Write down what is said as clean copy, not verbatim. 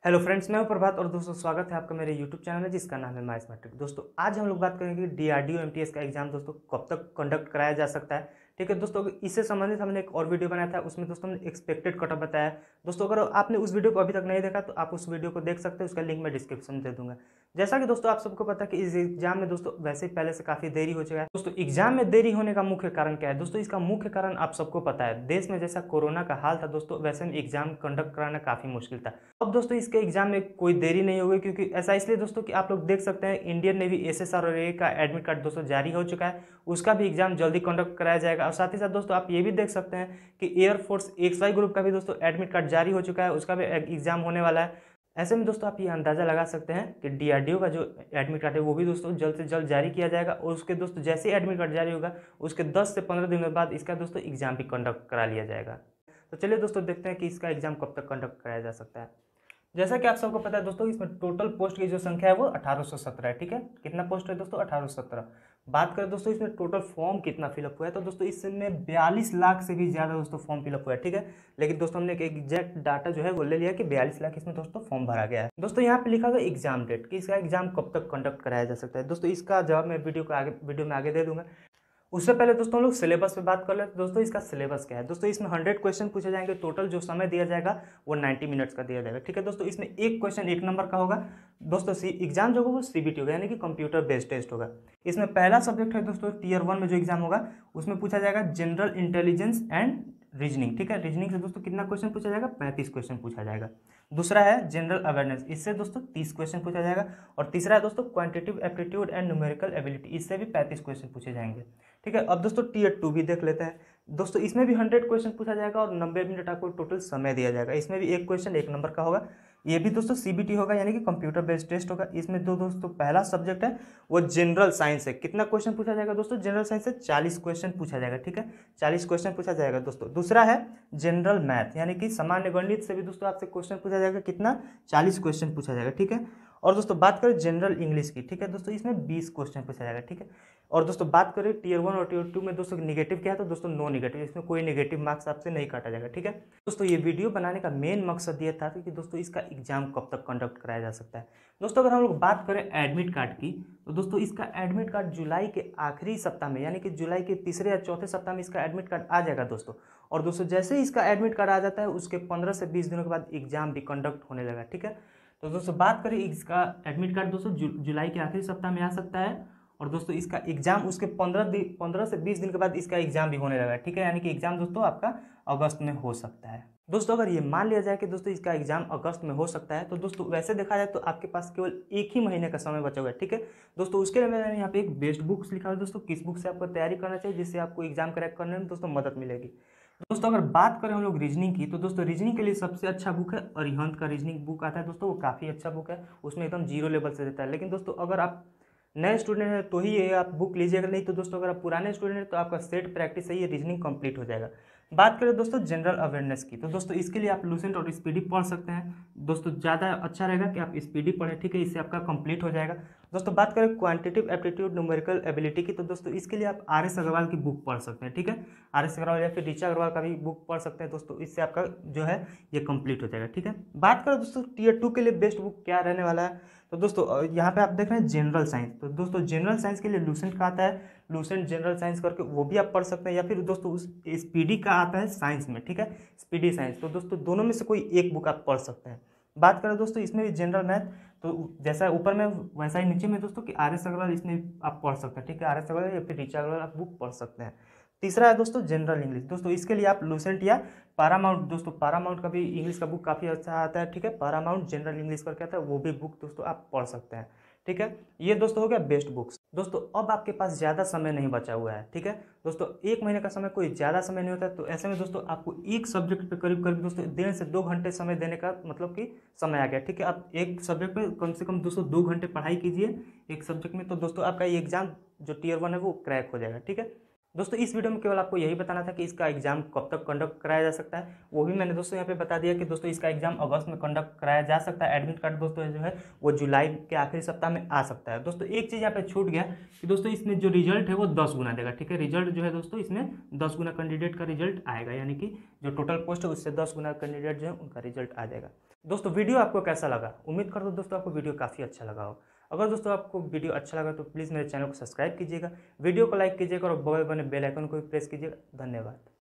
Hello friends, मैं हूं प्रभात और दोस्तों स्वागत है आपका मेरे यूट्यूब चैनल में जिसका नाम है माइस मैट्रिक। दोस्तों आज हम लोग बात करेंगे डीआरडीओ एमटीएस का एग्जाम दोस्तों कब तक कंडक्ट कराया जा सकता है। ठीक है दोस्तों, इससे संबंधित हमने एक और वीडियो बनाया था, उसमें दोस्तों हमने एक्सपेक्टेड कट ऑफ बताया। दोस्तों अगर आपने उस वीडियो को अभी तक नहीं देखा तो आप उस वीडियो को देख सकते हैं, उसका लिंक मैं डिस्क्रिप्शन में दे दूंगा। जैसा कि दोस्तों आप सबको पता है कि इस एग्जाम में दोस्तों वैसे ही पहले से काफी देरी हो चुका है। दोस्तों एग्जाम में देरी होने का मुख्य कारण क्या है? दोस्तों इसका मुख्य कारण आप सबको पता है, देश में जैसा कोरोना का हाल था दोस्तों वैसे में एग्जाम कंडक्ट कराना काफी मुश्किल था। अब दोस्तों इसके एग्जाम में कोई देरी नहीं होगी, क्योंकि ऐसा इसलिए दोस्तों कि आप लोग देख सकते हैं इंडियन नेवी एसएसआर और ए का एडमिट कार्ड दोस्तों जारी हो चुका है, उसका भी एग्जाम जल्दी कंडक्ट कराया जाएगा। और साथ ही साथ दोस्तों आप ये भी देख सकते हैं कि एयरफोर्स XY ग्रुप का भी दोस्तों एडमिट कार्ड जारी हो चुका है, उसका भी एग्जाम होने वाला है। ऐसे में दोस्तों आप ये अंदाजा लगा सकते हैं कि डीआरडीओ का जो एडमिट कार्ड है वो भी दोस्तों जल्द से जल्द जारी किया जाएगा, और उसके दोस्तों जैसे ही एडमिट कार्ड जारी होगा उसके 10 से 15 दिनों बाद इसका दोस्तों एग्जाम भी कंडक्ट करा लिया जाएगा। तो चलिए दोस्तों देखते हैं कि इसका एग्जाम कब तक कंडक्ट कराया जा सकता है। जैसा कि आप सबको पता है दोस्तों, इसमें टोटल पोस्ट की जो संख्या है वो 1817 है। ठीक है, कितना पोस्ट है दोस्तों? 1817। बात करें दोस्तों इसमें टोटल फॉर्म कितना फिलअप हुआ है, तो दोस्तों इसमें 42 लाख से भी ज़्यादा दोस्तों फॉर्म फिलअप हुआ है। ठीक है, लेकिन दोस्तों हमने एक एग्जैक्ट डाटा जो है वो ले लिया कि 42 लाख इसमें दोस्तों फॉर्म भरा गया है। दोस्तों यहाँ पे लिखा हुआ एग्जाम डेट कि इसका एग्जाम कब तक कंडक्ट कराया जा सकता है। दोस्तों इसका जवाब मैं वीडियो में आगे दे दूंगा। उससे पहले दोस्तों हम लोग सिलेबस पे बात कर लेते हैं। दोस्तों इसका सिलेबस क्या है? दोस्तों इसमें 100 क्वेश्चन पूछे जाएंगे, टोटल जो समय दिया जाएगा वो 90 मिनट्स का दिया जाएगा। ठीक है दोस्तों, इसमें एक क्वेश्चन 1 नंबर का होगा। दोस्तों एग्जाम जो होगा वो सीबीटी होगा, यानी कि कंप्यूटर बेस्ड टेस्ट होगा। इसमें पहला सब्जेक्ट है दोस्तों टीयर 1 में जो एग्जाम होगा उसमें पूछा जाएगा जनरल इंटेलिजेंस एंड रीजनिंग। ठीक है, रीजनिंग से दोस्तों कितना क्वेश्चन पूछा जाएगा? 35 क्वेश्चन पूछा जाएगा। दूसरा है जनरल अवेयरनेस, इससे दोस्तों 30 क्वेश्चन पूछा जाएगा। और तीसरा है दोस्तों quantitative aptitude and numerical ability, इससे भी 35 क्वेश्चन पूछे जाएंगे। ठीक है, अब दोस्तों टीयर 2 भी देख लेते हैं। दोस्तों इसमें भी 100 क्वेश्चन पूछा जाएगा और 90 मिनट आपको टोटल समय दिया जाएगा। इसमें भी एक क्वेश्चन 1 नंबर का होगा, ये भी दोस्तों सीबीटी होगा, यानी कि कंप्यूटर बेस्ड टेस्ट होगा। इसमें दोस्तों पहला सब्जेक्ट है वो जनरल साइंस है। कितना क्वेश्चन पूछा जाएगा दोस्तों? जनरल साइंस से 40 क्वेश्चन पूछा जाएगा। ठीक है, 40 क्वेश्चन पूछा जाएगा दोस्तों। दूसरा है जनरल मैथ, यानी कि सामान्य गणित से भी दोस्तों आपसे क्वेश्चन पूछा जाएगा। कितना? 40 क्वेश्चन पूछा जाएगा। ठीक है, और दोस्तों बात करें जनरल इंग्लिश की, ठीक है दोस्तों इसमें 20 क्वेश्चन पूछा जाएगा। ठीक है, और दोस्तों बात करें टीयर 1 और टीयर 2 में दोस्तों निगेटिव क्या है, तो दोस्तों नो निगेटिव, इसमें कोई निगेटिव मार्क्स आपसे नहीं काटा जाएगा। ठीक है दोस्तों, ये वीडियो बनाने का मेन मकसद ये था कि दोस्तों इसका एग्जाम कब तक कंडक्ट कराया जा सकता है। दोस्तों अगर हम लोग बात करें एडमिट कार्ड की, तो दोस्तों इसका एडमिट कार्ड जुलाई के आखिरी सप्ताह में, यानी कि जुलाई के तीसरे या चौथे सप्ताह में इसका एडमिट कार्ड आ जाएगा दोस्तों। और दोस्तों जैसे ही इसका एडमिट कार्ड आ जाता है उसके 15 से 20 दिनों के बाद एग्जाम भी कंडक्ट होने लगा। ठीक है, तो दोस्तों बात करें इसका एडमिट कार्ड दोस्तों जुलाई के आखिरी सप्ताह में आ सकता है, और दोस्तों इसका एग्जाम उसके 15 से 20 दिन के बाद इसका एग्जाम भी होने लगा। ठीक है, यानी कि एग्जाम दोस्तों आपका अगस्त में हो सकता है। दोस्तों अगर ये मान लिया जाए कि दोस्तों इसका एग्जाम अगस्त में हो सकता है, तो दोस्तों वैसे देखा जाए तो आपके पास केवल 1 ही महीने का समय बचा हुआ है। ठीक है दोस्तों, उसके लिए मैंने यहाँ पे एक बेस्ट बुक्स लिखा है दोस्तों, किस बुक से आपको तैयारी करना चाहिए जिससे आपको एग्जाम क्रैक करने में दोस्तों मदद मिलेगी। दोस्तों अगर बात करें हम लोग रीजनिंग की, तो दोस्तों रीजनिंग के लिए सबसे अच्छा बुक है अरिहंत का रीजनिंग बुक आता है दोस्तों, वो काफ़ी अच्छा बुक है, उसमें एकदम 0 लेवल से देता है। लेकिन दोस्तों अगर आप नए स्टूडेंट हैं तो ही ये आप बुक लीजिएगा, नहीं तो दोस्तों अगर आप पुराने स्टूडेंट हैं तो आपका सेट प्रैक्टिस है, ये रीजनिंग कंप्लीट हो जाएगा। बात करें दोस्तों जनरल अवेयरनेस की, तो दोस्तों इसके लिए आप लूसेंट और स्पीडी पढ़ सकते हैं। दोस्तों ज़्यादा अच्छा रहेगा कि आप स्पीडी पढ़ें। ठीक है, इससे आपका कंप्लीट हो जाएगा। दोस्तों बात करें क्वांटिटेटिव एप्टीट्यूड न्यूमेरिकल एबिलिटी की, तो दोस्तों इसके लिए आप RS अग्रवाल की बुक पढ़ सकते हैं। ठीक है, RS अग्रवाल या फिर ऋचा अग्रवाल का भी बुक पढ़ सकते हैं दोस्तों, इससे आपका जो है ये कंप्लीट हो जाएगा। ठीक है, बात करें दोस्तों टीयर 2 के लिए बेस्ट बुक क्या रहने वाला है, तो दोस्तों यहाँ पे आप देख रहे हैं जनरल साइंस, तो दोस्तों जनरल साइंस के लिए लूसेंट का आता है, लूसेंट जनरल साइंस करके वो भी आप पढ़ सकते हैं, या फिर दोस्तों उस स्पीडी का आता है साइंस में। ठीक है, स्पीडी साइंस, तो दोस्तों दोनों में से कोई एक बुक आप पढ़ सकते हैं। बात करें दोस्तों इसमें भी जनरल मैथ, तो जैसा ऊपर में वैसा ही नीचे में दोस्तों कि RS अग्रवाल इसमें आप पढ़ सकते हैं। ठीक है, RS अग्रवाल या फिर ऋचा अग्रवाल आप बुक पढ़ सकते हैं। तीसरा है दोस्तों जनरल इंग्लिश, दोस्तों इसके लिए आप लूसेंट या पारामाउंट, दोस्तों पारामाउंट का भी इंग्लिश का बुक काफ़ी अच्छा आता है। ठीक है, पारामाउंट जनरल इंग्लिश करके आता है, वो भी बुक दोस्तों आप पढ़ सकते हैं। ठीक है, ये दोस्तों हो गया बेस्ट बुक्स। दोस्तों अब आपके पास ज़्यादा समय नहीं बचा हुआ है। ठीक है दोस्तों, 1 महीने का समय कोई ज़्यादा समय नहीं होता है, तो ऐसे में दोस्तों आपको एक सब्जेक्ट पे करीब करीब दोस्तों 1.5 से 2 घंटे समय देने का मतलब कि समय आ गया। ठीक है, आप एक सब्जेक्ट पे कम से कम दोस्तों 2 घंटे पढ़ाई कीजिए एक सब्जेक्ट में, तो दोस्तों आपका ये एग्जाम जो टीयर 1 है वो क्रैक हो जाएगा। ठीक है दोस्तों, इस वीडियो में केवल आपको यही बताना था कि इसका एग्जाम कब तक कंडक्ट कराया जा सकता है, वो भी मैंने दोस्तों यहाँ पे बता दिया कि दोस्तों इसका एग्जाम अगस्त में कंडक्ट कराया जा सकता है। एडमिट कार्ड दोस्तों जो है वो जुलाई के आखिरी सप्ताह में आ सकता है। दोस्तों एक चीज़ यहाँ पे छूट गया कि दोस्तों इसमें जो रिजल्ट है वो 10 गुना देगा। ठीक है, रिजल्ट जो है दोस्तों इसमें 10 गुना कैंडिडेट का रिजल्ट आएगा, यानी कि जो टोटल पोस्ट है उससे 10 गुना कैंडिडेट जो है उनका रिजल्ट आ जाएगा। दोस्तों वीडियो आपको कैसा लगा? उम्मीद करता हूँ दोस्तों आपको वीडियो काफ़ी अच्छा लगा हो। अगर दोस्तों आपको वीडियो अच्छा लगा तो प्लीज़ मेरे चैनल को सब्सक्राइब कीजिएगा, वीडियो को लाइक कीजिएगा और बगल बने बेल आइकन को भी प्रेस कीजिएगा। धन्यवाद।